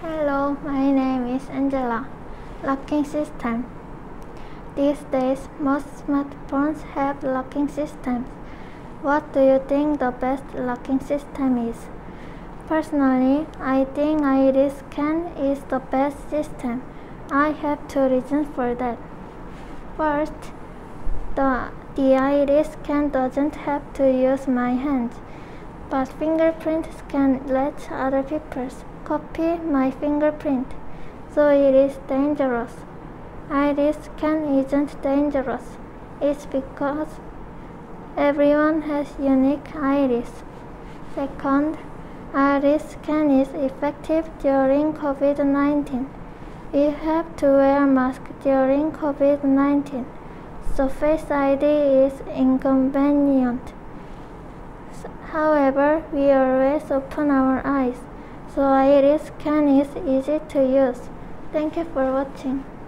Hello, my name is Angela. Locking system. These days, most smartphones have locking systems. What do you think the best locking system is? Personally, I think iris scan is the best system. I have two reasons for that. First, the iris scan doesn't have to use my hands, but fingerprint scan lets other people copy my fingerprint, so it is dangerous. Iris scan isn't dangerous. It's because everyone has unique iris. Second, iris scan is effective during COVID-19. We have to wear masks during COVID-19, so Face ID is inconvenient. However, we always open our eyes, so iris scan is easy to use. Thank you for watching.